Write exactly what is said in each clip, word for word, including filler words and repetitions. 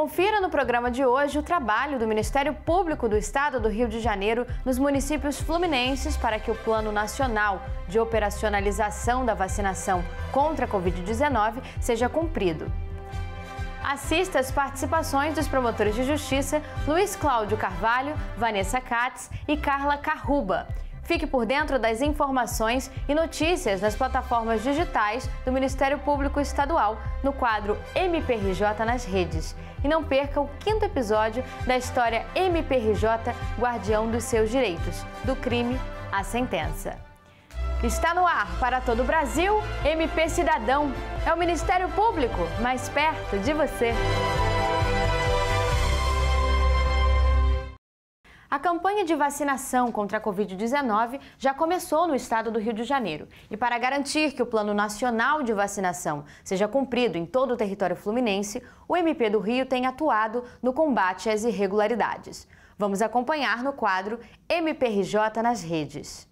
Confira no programa de hoje o trabalho do Ministério Público do Estado do Rio de Janeiro nos municípios fluminenses para que o Plano Nacional de Operacionalização da Vacinação contra a covid dezenove seja cumprido. Assista às participações dos promotores de justiça Luiz Cláudio Carvalho, Vanessa Katz e Carla Carruba. Fique por dentro das informações e notícias nas plataformas digitais do Ministério Público Estadual, no quadro M P R J nas redes. E não perca o quinto episódio da história M P R J, Guardião dos Seus Direitos, do crime à sentença. Está no ar para todo o Brasil, M P Cidadão. É o Ministério Público, mais perto de você. A campanha de vacinação contra a covid dezenove já começou no estado do Rio de Janeiro. E para garantir que o Plano Nacional de Vacinação seja cumprido em todo o território fluminense, o M P do Rio tem atuado no combate às irregularidades. Vamos acompanhar no quadro M P R J nas redes.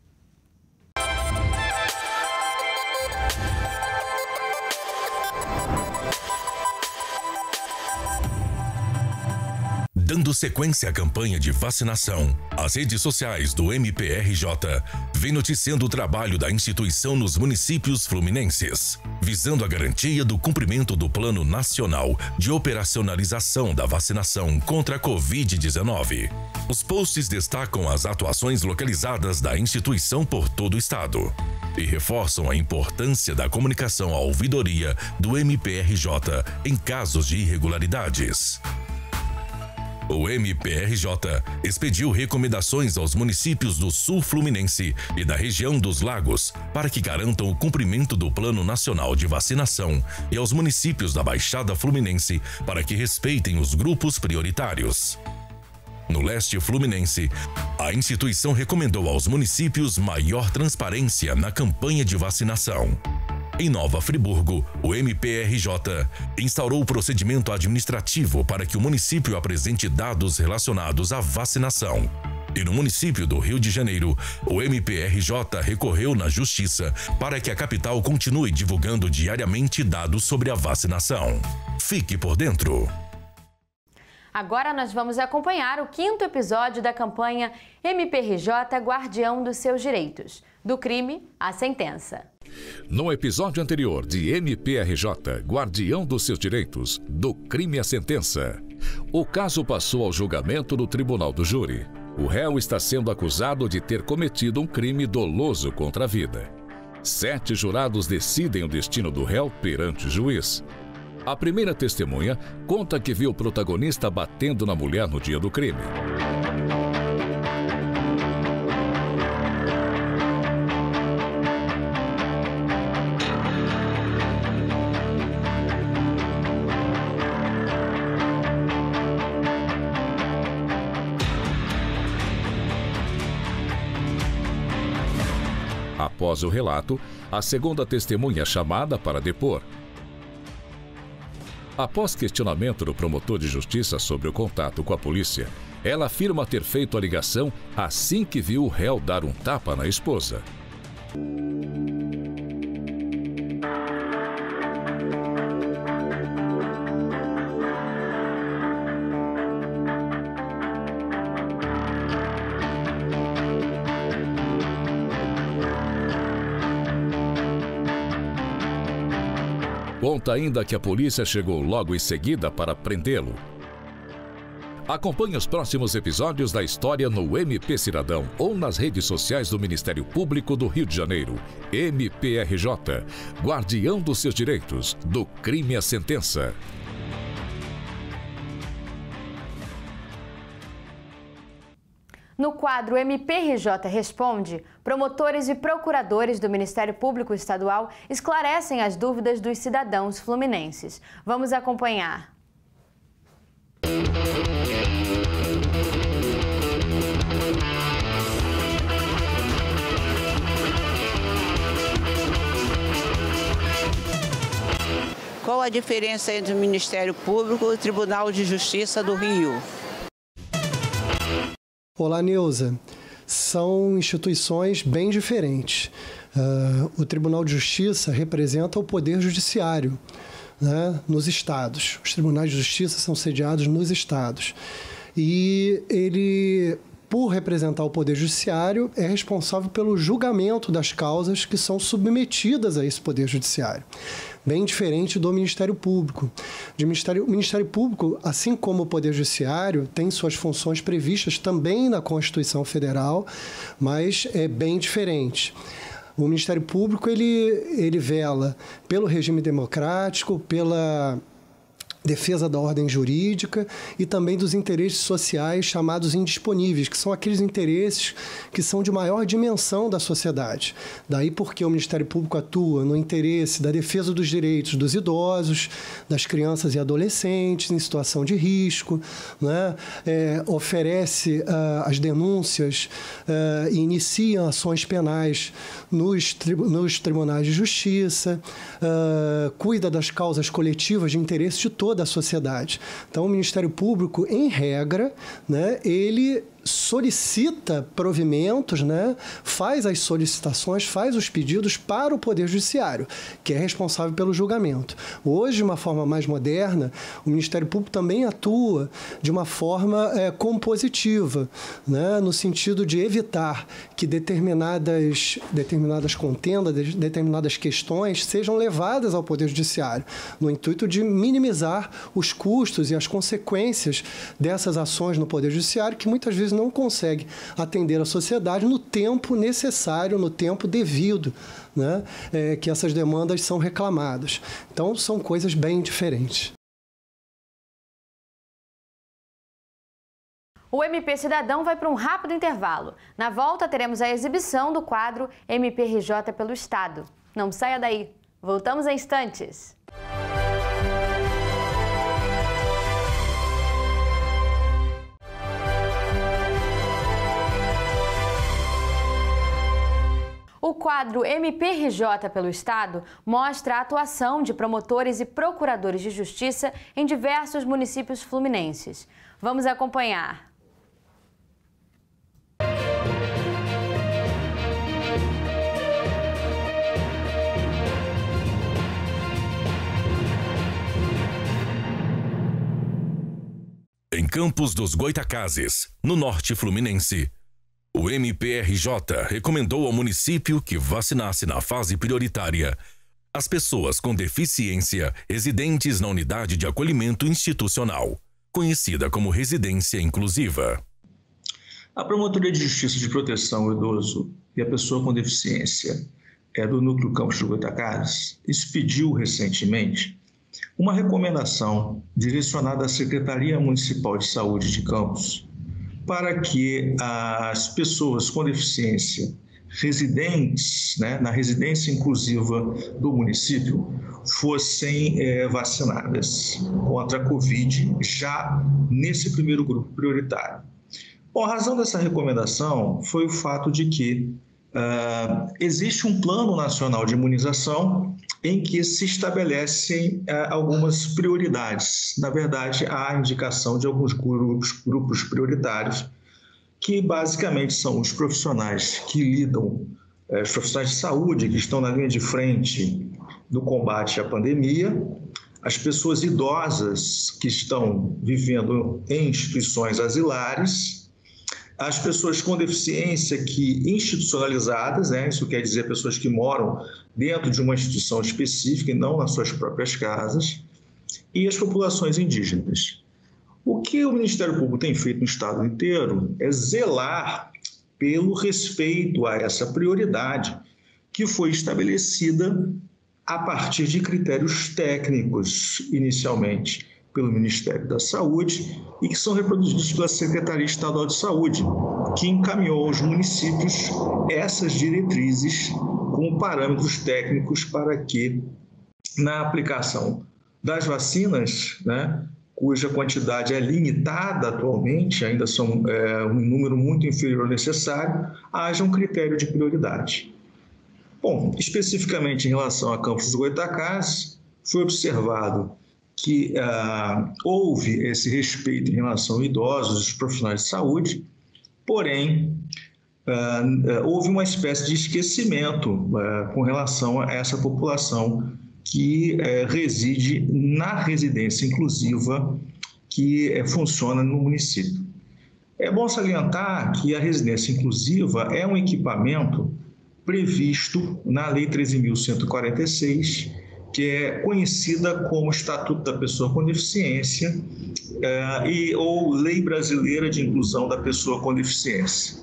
Dando sequência à campanha de vacinação, as redes sociais do M P R J vêm noticiando o trabalho da instituição nos municípios fluminenses, visando a garantia do cumprimento do Plano Nacional de Operacionalização da Vacinação contra a covid dezenove. Os posts destacam as atuações localizadas da instituição por todo o estado e reforçam a importância da comunicação à ouvidoria do M P R J em casos de irregularidades. O M P R J expediu recomendações aos municípios do sul fluminense e da região dos Lagos para que garantam o cumprimento do Plano Nacional de Vacinação e aos municípios da Baixada Fluminense para que respeitem os grupos prioritários. No leste fluminense, a instituição recomendou aos municípios maior transparência na campanha de vacinação. Em Nova Friburgo, o M P R J instaurou o procedimento administrativo para que o município apresente dados relacionados à vacinação. E no município do Rio de Janeiro, o M P R J recorreu na Justiça para que a capital continue divulgando diariamente dados sobre a vacinação. Fique por dentro. Agora nós vamos acompanhar o quinto episódio da campanha M P R J Guardião dos Seus Direitos, do crime à sentença. No episódio anterior de M P R J, Guardião dos Seus Direitos, do crime à sentença, o caso passou ao julgamento no Tribunal do Júri. O réu está sendo acusado de ter cometido um crime doloso contra a vida. Sete jurados decidem o destino do réu perante o juiz. A primeira testemunha conta que viu o protagonista batendo na mulher no dia do crime. Após o relato, a segunda testemunha é chamada para depor. Após questionamento do promotor de justiça sobre o contato com a polícia, ela afirma ter feito a ligação assim que viu o réu dar um tapa na esposa. Conta ainda que a polícia chegou logo em seguida para prendê-lo. Acompanhe os próximos episódios da história no M P Cidadão ou nas redes sociais do Ministério Público do Rio de Janeiro. M P R J, Guardião dos Seus Direitos, do crime à sentença. No quadro M P R J Responde, promotores e procuradores do Ministério Público Estadual esclarecem as dúvidas dos cidadãos fluminenses. Vamos acompanhar. Qual a diferença entre o Ministério Público e o Tribunal de Justiça do Rio? Olá, Neuza. São instituições bem diferentes. Uh, o Tribunal de Justiça representa o Poder Judiciário. né, nos estados. Os tribunais de justiça são sediados nos estados. E ele, por representar o Poder Judiciário, é responsável pelo julgamento das causas que são submetidas a esse Poder Judiciário. Bem diferente do Ministério Público. De Ministério, o Ministério Público, assim como o Poder Judiciário, tem suas funções previstas também na Constituição Federal, mas é bem diferente. O Ministério Público ele, ele vela pelo regime democrático, pela defesa da ordem jurídica e também dos interesses sociais chamados indisponíveis, que são aqueles interesses que são de maior dimensão da sociedade. Daí porque o Ministério Público atua no interesse da defesa dos direitos dos idosos, das crianças e adolescentes em situação de risco, né? é, oferece uh, as denúncias uh, e inicia ações penais nos, tri nos tribunais de justiça, uh, cuida das causas coletivas de interesse de toda da sociedade. Então, o Ministério Público, em regra, né, ele solicita provimentos, né, faz as solicitações, faz os pedidos para o Poder Judiciário, que é responsável pelo julgamento. Hoje, de uma forma mais moderna, o Ministério Público também atua de uma forma é, compositiva, né, no sentido de evitar que determinadas, determinadas contendas, determinadas questões sejam levadas ao Poder Judiciário, no intuito de minimizar os custos e as consequências dessas ações no Poder Judiciário, que muitas vezes não consegue atender a sociedade no tempo necessário, no tempo devido, né, é, que essas demandas são reclamadas. Então, são coisas bem diferentes. O M P Cidadão vai para um rápido intervalo. Na volta, teremos a exibição do quadro M P R J pelo Estado. Não saia daí. Voltamos em instantes. O quadro M P R J pelo Estado mostra a atuação de promotores e procuradores de justiça em diversos municípios fluminenses. Vamos acompanhar. Em Campos dos Goitacazes, no norte fluminense, o M P R J recomendou ao município que vacinasse na fase prioritária as pessoas com deficiência residentes na unidade de acolhimento institucional, conhecida como residência inclusiva. A Promotoria de Justiça de Proteção ao Idoso e a Pessoa com Deficiência é do Núcleo Campos dos Goitacazes expediu recentemente uma recomendação direcionada à Secretaria Municipal de Saúde de Campos para que as pessoas com deficiência residentes, né, na residência inclusiva do município fossem é, vacinadas contra a Covid já nesse primeiro grupo prioritário. Bom, a razão dessa recomendação foi o fato de que uh, existe um plano nacional de imunização em que se estabelecem uh, algumas prioridades. Na verdade, há a indicação de alguns grupos, grupos prioritários, que basicamente são os profissionais que lidam, uh, os profissionais de saúde que estão na linha de frente do combate à pandemia, as pessoas idosas que estão vivendo em instituições asilares, as pessoas com deficiência que institucionalizadas, né? Isso quer dizer pessoas que moram dentro de uma instituição específica e não nas suas próprias casas, e as populações indígenas. O que o Ministério Público tem feito no estado inteiro é zelar pelo respeito a essa prioridade que foi estabelecida a partir de critérios técnicos, inicialmente, pelo Ministério da Saúde e que são reproduzidos pela Secretaria Estadual de Saúde, que encaminhou aos municípios essas diretrizes como parâmetros técnicos para que, na aplicação das vacinas, né, cuja quantidade é limitada atualmente, ainda são é, um número muito inferior ao necessário, haja um critério de prioridade. Bom, especificamente em relação a Campos dos Goitacazes, foi observado que uh, houve esse respeito em relação a idosos, os profissionais de saúde, porém, uh, uh, houve uma espécie de esquecimento uh, com relação a essa população que é, reside na residência inclusiva que é, funciona no município. É bom salientar que a residência inclusiva é um equipamento previsto na Lei treze mil cento e quarenta e seis, que é conhecida como Estatuto da Pessoa com Deficiência é, e, ou Lei Brasileira de Inclusão da Pessoa com Deficiência.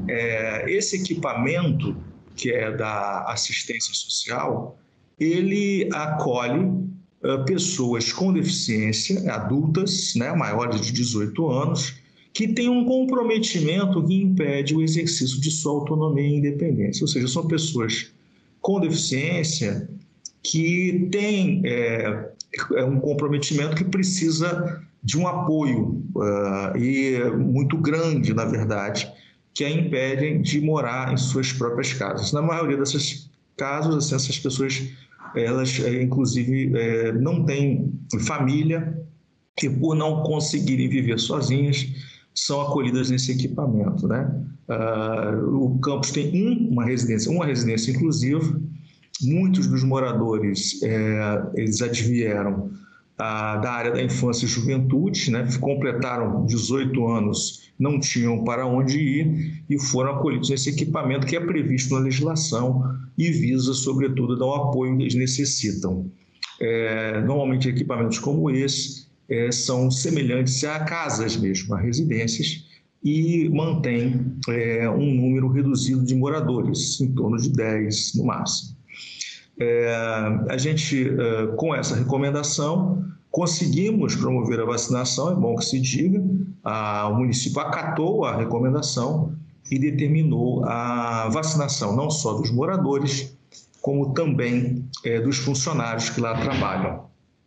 É, esse equipamento, que é da assistência social, ele acolhe é, pessoas com deficiência, adultas, né, maiores de dezoito anos, que têm um comprometimento que impede o exercício de sua autonomia e independência. Ou seja, são pessoas com deficiência que têm é, um comprometimento que precisa de um apoio uh, e muito grande, na verdade, que a impedem de morar em suas próprias casas. Na maioria desses casos, assim, essas pessoas, elas, inclusive, é, não têm família e, por não conseguirem viver sozinhas, são acolhidas nesse equipamento, né? Uh, o campus tem um, uma residência, uma residência inclusiva. Muitos dos moradores, é, eles advieram ah, da área da infância e juventude, né? Completaram dezoito anos, não tinham para onde ir e foram acolhidos nesse equipamento que é previsto na legislação e visa, sobretudo, dar o apoio que eles necessitam. É, normalmente, equipamentos como esse é, são semelhantes a casas mesmo, a residências, e mantém é, um número reduzido de moradores, em torno de dez no máximo. É, a gente, é, com essa recomendação, conseguimos promover a vacinação, é bom que se diga, a, o município acatou a recomendação e determinou a vacinação não só dos moradores, como também é, dos funcionários que lá trabalham.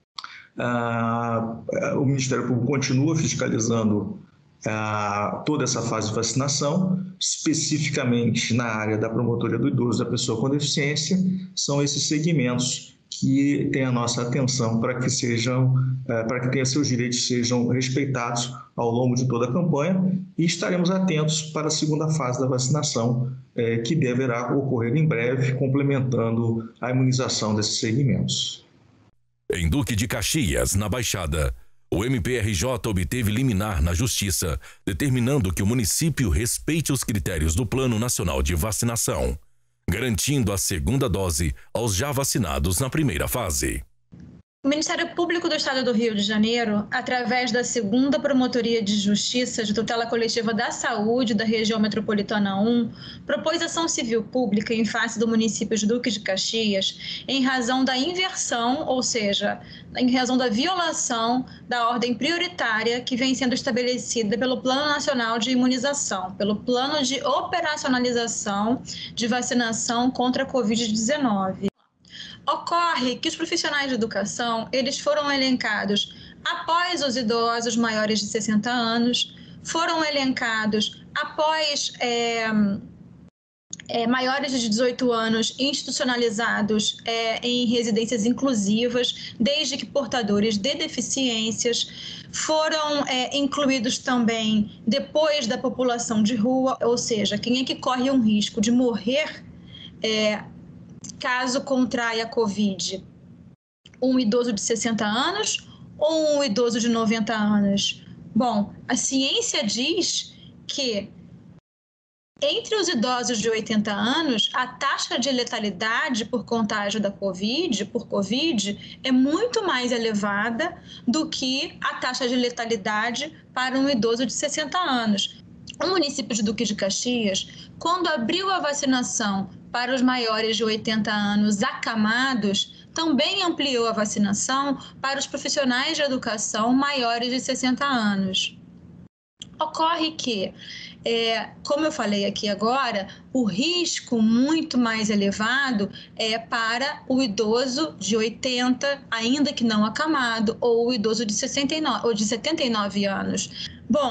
Ah, o Ministério Público continua fiscalizando ah, toda essa fase de vacinação, especificamente na área da promotoria do idoso e da pessoa com deficiência. São esses segmentos que têm a nossa atenção para que sejam, ah, para que tenham seus direitos sejam respeitados ao longo de toda a campanha, e estaremos atentos para a segunda fase da vacinação, eh, que deverá ocorrer em breve, complementando a imunização desses segmentos. Em Duque de Caxias, na Baixada, o M P R J obteve liminar na Justiça, determinando que o município respeite os critérios do Plano Nacional de Vacinação, garantindo a segunda dose aos já vacinados na primeira fase. O Ministério Público do Estado do Rio de Janeiro, através da segunda Promotoria de Justiça de Tutela Coletiva da Saúde da Região Metropolitana um, propôs ação civil pública em face do município de Duque de Caxias em razão da inversão, ou seja, em razão da violação da ordem prioritária que vem sendo estabelecida pelo Plano Nacional de Imunização, pelo Plano de Operacionalização de Vacinação contra a covid dezenove. Ocorre que os profissionais de educação, eles foram elencados após os idosos maiores de sessenta anos, foram elencados após é, é, maiores de dezoito anos institucionalizados é, em residências inclusivas, desde que portadores de deficiências, foram é, incluídos também depois da população de rua, ou seja, quem é que corre um risco de morrer é, caso contraia a Covid, um idoso de sessenta anos ou um idoso de noventa anos? Bom, a ciência diz que entre os idosos de oitenta anos, a taxa de letalidade por contágio da Covid, por Covid, é muito mais elevada do que a taxa de letalidade para um idoso de sessenta anos. O município de Duque de Caxias, quando abriu a vacinação para os maiores de oitenta anos acamados, também ampliou a vacinação para os profissionais de educação maiores de sessenta anos. Ocorre que, é, como eu falei aqui agora, o risco muito mais elevado é para o idoso de oitenta, ainda que não acamado, ou o idoso de sessenta e nove, ou de setenta e nove anos. Bom,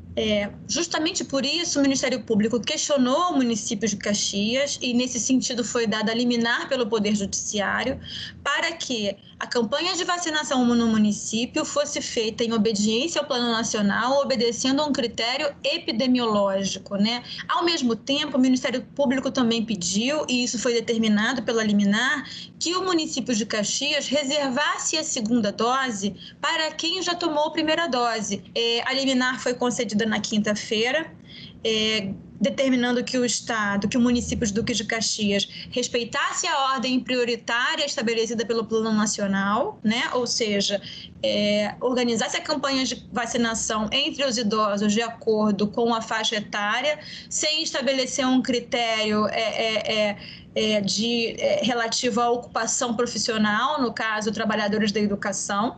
É, justamente por isso, o Ministério Público questionou o município de Caxias e, nesse sentido, foi dada a liminar pelo Poder Judiciário para que a campanha de vacinação no município fosse feita em obediência ao Plano Nacional, obedecendo a um critério epidemiológico, né? Ao mesmo tempo, o Ministério Público também pediu, e isso foi determinado pela liminar, que o município de Caxias reservasse a segunda dose para quem já tomou a primeira dose. É, a liminar foi concedida na quinta-feira, é, determinando que o Estado, que o município de Duque de Caxias respeitasse a ordem prioritária estabelecida pelo Plano Nacional, né? Ou seja, é, organizasse a campanha de vacinação entre os idosos de acordo com a faixa etária, sem estabelecer um critério é, é, é, é, de, é, relativo à ocupação profissional, no caso, trabalhadores da educação.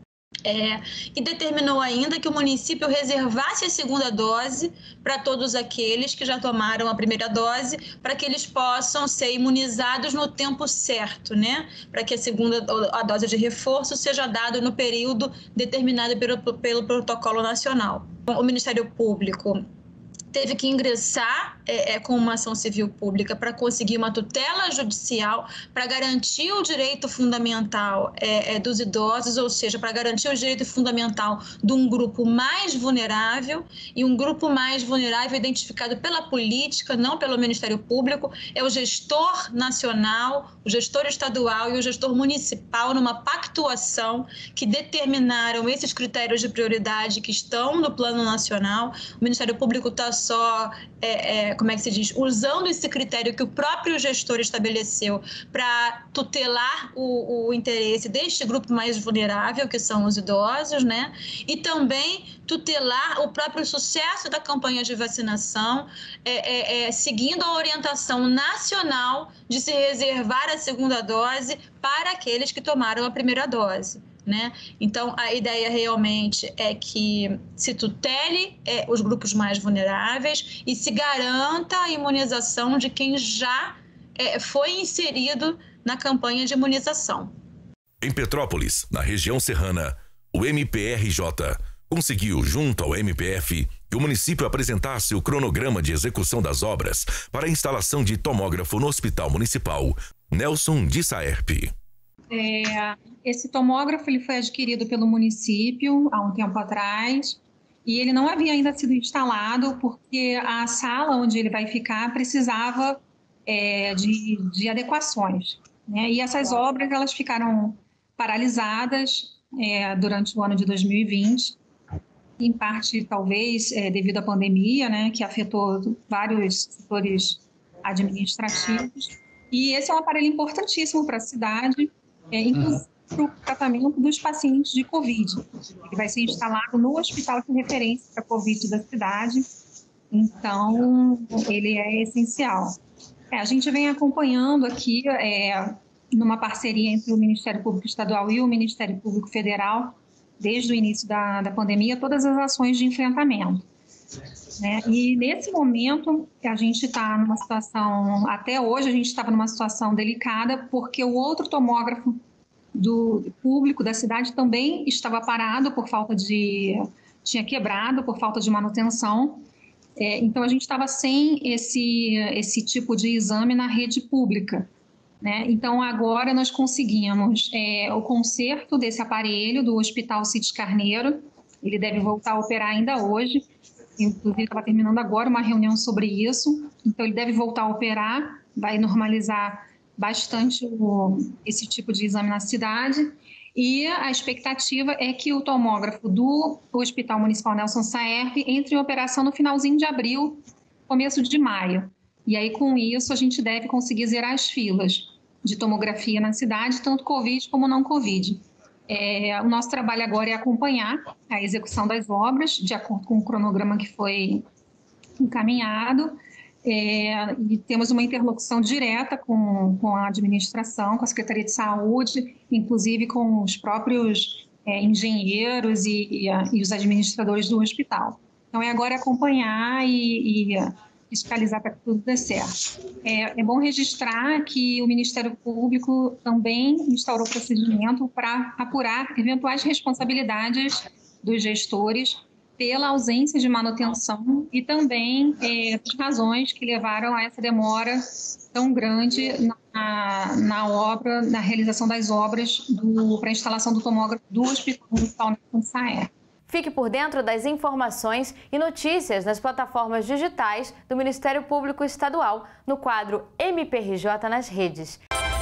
É, e determinou ainda que o município reservasse a segunda dose para todos aqueles que já tomaram a primeira dose, para que eles possam ser imunizados no tempo certo, né? Para que a segunda a dose de reforço seja dada no período determinado pelo, pelo protocolo nacional. O Ministério Público teve que ingressar é, é, com uma ação civil pública para conseguir uma tutela judicial para garantir o direito fundamental é, é, dos idosos, ou seja, para garantir o direito fundamental de um grupo mais vulnerável, e um grupo mais vulnerável identificado pela política, não pelo Ministério Público, é o gestor nacional, o gestor estadual e o gestor municipal, numa pactuação que determinaram esses critérios de prioridade que estão no Plano Nacional. O Ministério Público está só, é, é, como é que se diz, usando esse critério que o próprio gestor estabeleceu para tutelar o, o interesse deste grupo mais vulnerável, que são os idosos, né? E também tutelar o próprio sucesso da campanha de vacinação, é, é, é, seguindo a orientação nacional de se reservar a segunda dose para aqueles que tomaram a primeira dose. Né? Então, a ideia realmente é que se tutele é, os grupos mais vulneráveis e se garanta a imunização de quem já é, foi inserido na campanha de imunização. Em Petrópolis, na região serrana, o M P R J conseguiu, junto ao M P F, que o município apresentasse o cronograma de execução das obras para a instalação de tomógrafo no Hospital Municipal Nelson de Saerpe. É, esse tomógrafo ele foi adquirido pelo município há um tempo atrás e ele não havia ainda sido instalado porque a sala onde ele vai ficar precisava é, de, de adequações, né? E essas obras elas ficaram paralisadas é, durante o ano de dois mil e vinte, em parte talvez é, devido à pandemia, né, que afetou vários setores administrativos. E esse é um aparelho importantíssimo para a cidade, é, inclusive para o tratamento dos pacientes de Covid. Ele vai ser instalado no hospital de referência para Covid da cidade, então ele é essencial. É, a gente vem acompanhando aqui, é, numa parceria entre o Ministério Público Estadual e o Ministério Público Federal, desde o início da, da pandemia, todas as ações de enfrentamento. Né? E nesse momento a gente está numa situação, até hoje a gente estava numa situação delicada, porque o outro tomógrafo do público da cidade também estava parado por falta de, tinha quebrado por falta de manutenção, é, então a gente estava sem esse, esse tipo de exame na rede pública. Né? Então agora nós conseguimos é, o conserto desse aparelho do Hospital Cides Carneiro, ele deve voltar a operar ainda hoje. Inclusive, estava terminando agora uma reunião sobre isso. Então, ele deve voltar a operar, vai normalizar bastante o, esse tipo de exame na cidade. E a expectativa é que o tomógrafo do Hospital Municipal Nelson Saerpe entre em operação no finalzinho de abril, começo de maio. E aí, com isso, a gente deve conseguir zerar as filas de tomografia na cidade, tanto Covid como não Covid. É, o nosso trabalho agora é acompanhar a execução das obras, de acordo com o cronograma que foi encaminhado, é, e temos uma interlocução direta com, com a administração, com a Secretaria de Saúde, inclusive com os próprios é, engenheiros e, e, a, e os administradores do hospital. Então, é agora acompanhar e, e fiscalizar para que tudo dê certo. É, é bom registrar que o Ministério Público também instaurou procedimento para apurar eventuais responsabilidades dos gestores pela ausência de manutenção e também é, as razões que levaram a essa demora tão grande na, na obra, na realização das obras para a instalação do tomógrafo do Hospital Municipal de Saé. Fique por dentro das informações e notícias nas plataformas digitais do Ministério Público Estadual, no quadro M P R J nas redes.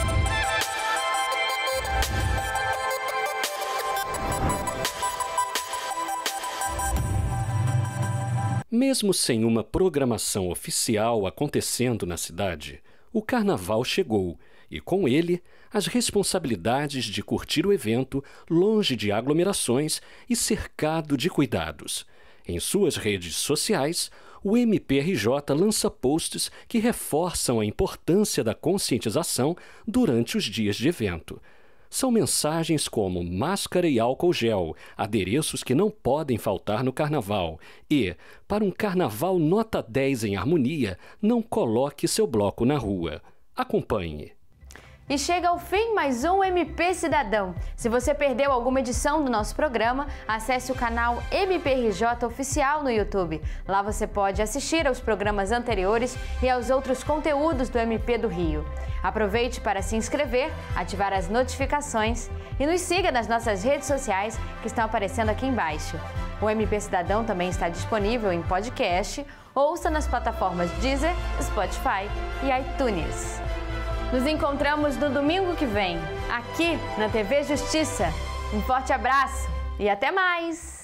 Mesmo sem uma programação oficial acontecendo na cidade, o Carnaval chegou e, com ele, as responsabilidades de curtir o evento longe de aglomerações e cercado de cuidados. Em suas redes sociais, o M P R J lança posts que reforçam a importância da conscientização durante os dias de evento. São mensagens como máscara e álcool gel, adereços que não podem faltar no carnaval e, para um carnaval nota dez em harmonia, não coloque seu bloco na rua. Acompanhe. E chega ao fim mais um M P Cidadão. Se você perdeu alguma edição do nosso programa, acesse o canal M P R J Oficial no YouTube. Lá você pode assistir aos programas anteriores e aos outros conteúdos do M P do Rio. Aproveite para se inscrever, ativar as notificações e nos siga nas nossas redes sociais que estão aparecendo aqui embaixo. O M P Cidadão também está disponível em podcast, ouça nas plataformas Deezer, Spotify e iTunes. Nos encontramos no domingo que vem, aqui na T V Justiça. Um forte abraço e até mais!